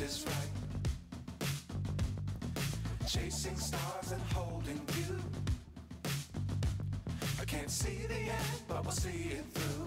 is right. Chasing stars and holding you. I can't see the end, but we'll see it through.